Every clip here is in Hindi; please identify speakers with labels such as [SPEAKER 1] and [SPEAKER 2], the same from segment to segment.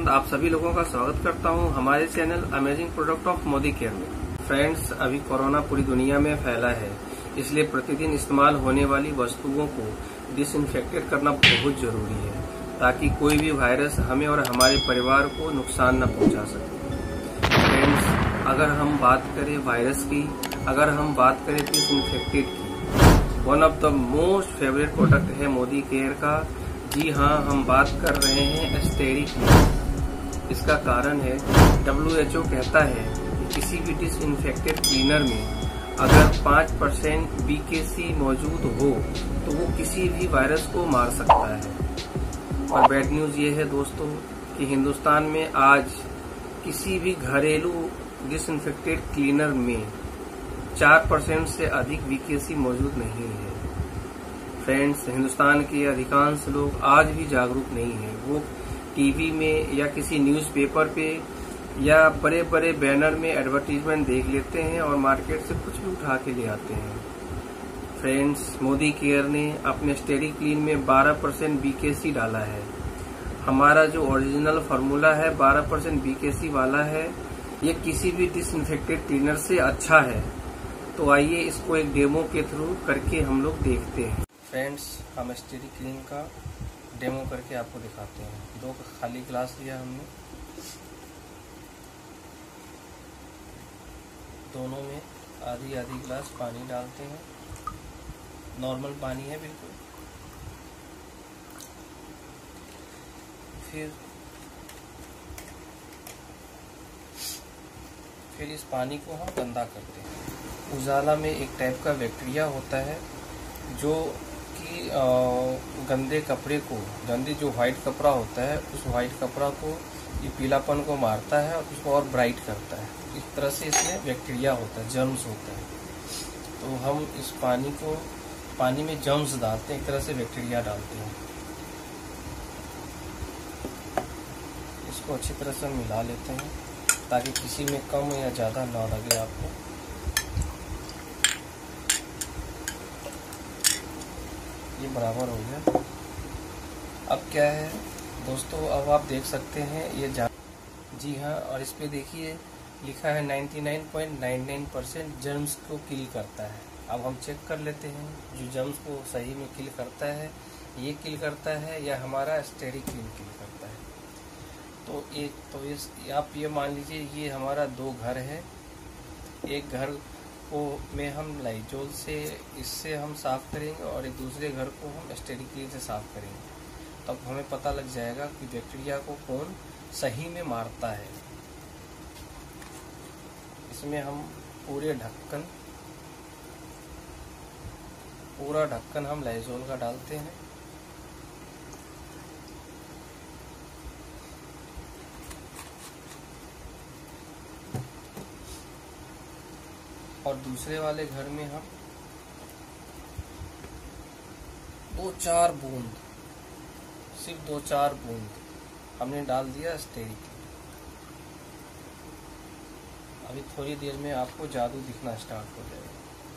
[SPEAKER 1] आनंद आप सभी लोगों का स्वागत करता हूं हमारे channel amazing product of Modi care में। फ्रेंड्स, अभी कोरोना पूरी दुनिया में फैला है, इसलिए प्रतिदिन इस्तेमाल होने वाली वस्तुओं को डिसइंफेक्टेड करना बहुत जरूरी है ताकि कोई भी वायरस हमें और हमारे परिवार को नुकसान न पहुंचा सके। फ्रेंड्स, अगर हम बात करें वायरस की, अगर हम बात करें डिसइंफेक्टेड की, one of the most favourite product है मोदी केयर का। जी हाँ, हम बात कर रहे हैं स्टेरी क्लीनर। इसका कारण है WHO कहता है कि किसी भी डिसइंफेक्टेड क्लीनर में अगर 5% BKC मौजूद हो तो वो किसी भी वायरस को मार सकता है। और बैड न्यूज ये है दोस्तों कि हिंदुस्तान में आज किसी भी घरेलू डिसइंफेक्टेड क्लीनर में 4% से अधिक BKC मौजूद नहीं है। फ्रेंड्स, हिंदुस्तान के अधिकांश लोग आज भी जागरूक नहीं हैं। वो टीवी में या किसी न्यूज़पेपर पे या बड़े बड़े बैनर में एडवर्टीजमेंट देख लेते हैं और मार्केट से कुछ भी उठा के ले आते हैं। फ्रेंड्स, मोदी केयर ने अपने स्टेरी क्लीन में 12% BKC डाला है। हमारा जो ओरिजिनल फार्मूला है 12% BKC वाला है। ये किसी भी डिसइंफेक्टेड क्लीनर से अच्छा है। तो आइए इसको एक डेमो के थ्रू करके हम लोग देखते हैं। फ्रेंड्स, हम स्टेरी क्लीन का डेमो करके आपको दिखाते हैं। 2 खाली गिलास लिया हमने, दोनों में आधी आधी गिलास पानी डालते हैं। नॉर्मल पानी है बिल्कुल। फिर इस पानी को हम गंदा करते हैं। उजाला में एक टाइप का बैक्टीरिया होता है जो कि गंदे कपड़े को, गंदी जो व्हाइट कपड़ा होता है उस व्हाइट कपड़ा को ये पीलापन को मारता है और उसको और ब्राइट करता है। इस तरह से इसमें बैक्टीरिया होता है, जर्म्स होता है। तो हम इस पानी में जर्म्स डालते हैं, एक तरह से बैक्टीरिया डालते हैं। इसको अच्छी तरह से मिला लेते हैं ताकि किसी में कम या ज़्यादा ना लगे आपको। ये बराबर हो गया। अब क्या है दोस्तों, अब आप देख सकते हैं ये जी हाँ, और इस पे देखिए लिखा है 99.99% जर्म्स को किल करता है। अब हम चेक कर लेते हैं जो जर्म्स को सही में किल करता है, ये किल करता है या हमारा स्टेरी क्लीन किल करता है। तो आप ये मान लीजिए ये हमारा 2 घर है। एक घर में हम लाइजोल से इससे हम साफ करेंगे और एक दूसरे घर को हम स्टेरी क्लीन से साफ करेंगे। तब हमें पता लग जाएगा कि बैक्टीरिया को कौन सही में मारता है। इसमें हम पूरा ढक्कन हम लाइजोल का डालते हैं। और दूसरे वाले घर में हम 2-4 बूंद, सिर्फ 2-4 बूंद हमने डाल दिया स्टेरी क्लीन। अभी थोड़ी देर में आपको जादू दिखना स्टार्ट हो जाएगा।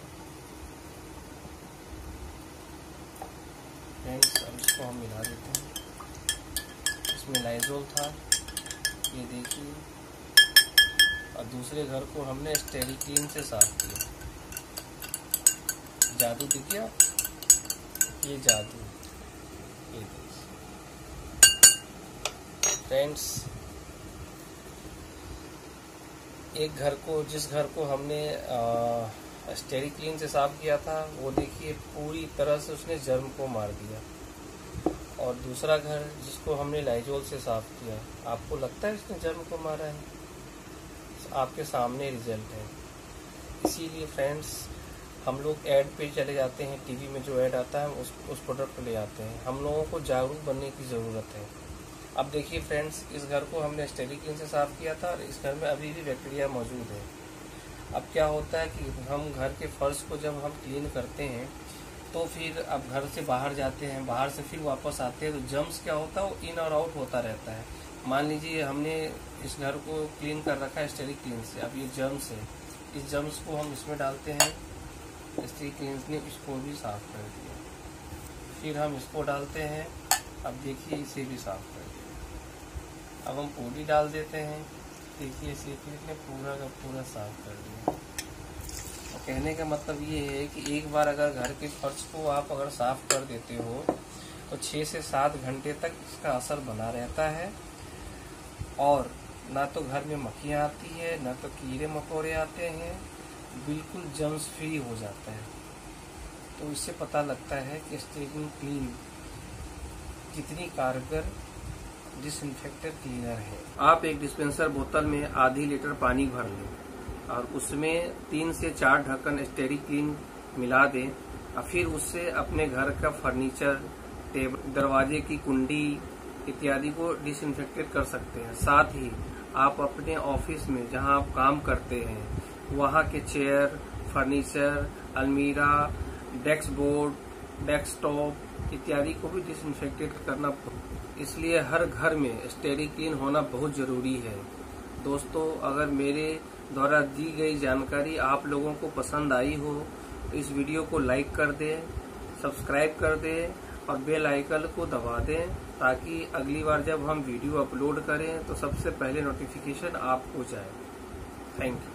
[SPEAKER 1] फ्रेंड्स, अब इसको हम मिला देते हैं। इसमें लाइजोल था, ये देखिए, और दूसरे घर को हमने स्टेरी क्लीन से साफ किया। जादू दिख गया, ये जादू। ये फ्रेंड्स, एक घर को, जिस घर को हमने स्टेरी क्लीन से साफ किया था, वो देखिए पूरी तरह से उसने जर्म को मार दिया। और दूसरा घर जिसको हमने लाइजोल से साफ किया, आपको लगता है इसने जर्म को मारा है? आपके सामने रिजल्ट है। इसीलिए फ्रेंड्स, हम लोग ऐड पे चले जाते हैं, टीवी में जो ऐड आता है उस प्रोडक्ट को ले आते हैं। हम लोगों को जागरूक बनने की ज़रूरत है। अब देखिए फ्रेंड्स, इस घर को हमने स्टेरी क्लीन से साफ किया था और इस घर में अभी भी बैक्टीरिया मौजूद है। अब क्या होता है कि हम घर के फर्श को जब हम क्लीन करते हैं तो फिर अब घर से बाहर जाते हैं, बाहर से फिर वापस आते हैं तो जर्म्स क्या होता है, वो इन और आउट होता रहता है। मान लीजिए हमने इस घर को क्लीन कर रखा है स्टेरी क्लीन से, अब ये जर्म्स है, इस जर्म्स को हम इसमें डालते हैं। स्टेरी क्लीन ने इसको भी साफ कर दिया। फिर हम इसको डालते हैं, अब देखिए इसे भी साफ कर दिया। अब हम पोडी डाल देते हैं। देखिए सेफ्लिक ने पूरा का पूरा साफ कर दिया। और कहने का मतलब ये है कि एक बार अगर घर के फर्श को आप अगर साफ कर देते हो तो 6 से 7 घंटे तक इसका असर बना रहता है और ना तो घर में मक्खियाँ आती है, ना तो कीड़े मकोड़े आते हैं, बिल्कुल जर्म्स फ्री हो जाता है। तो इससे पता लगता है कि स्टेरिक क्लीन कितनी कारगर डिसइंफेक्टेड क्लीनर है। आप एक डिस्पेंसर बोतल में आधी लीटर पानी भर लें और उसमें 3 से 4 ढक्कन स्टेरिक क्लीन मिला दें और फिर उससे अपने घर का फर्नीचर, टेबल, दरवाजे की कुंडी इत्यादि को डिसइंफेक्टेड कर सकते हैं। साथ ही आप अपने ऑफिस में जहां आप काम करते हैं वहां के चेयर, फर्नीचर, अलमीरा, डेस्क बोर्ड, डेस्कटॉप इत्यादि को भी डिसइंफेक्टेड करना, इसलिए हर घर में स्टेरिक क्लीन होना बहुत जरूरी है। दोस्तों, अगर मेरे द्वारा दी गई जानकारी आप लोगों को पसंद आई हो तो इस वीडियो को लाइक कर दें, सब्सक्राइब कर दें और बेल आइकन को दबा दें ताकि अगली बार जब हम वीडियो अपलोड करें तो सबसे पहले नोटिफिकेशन आपको जाए। Thank you.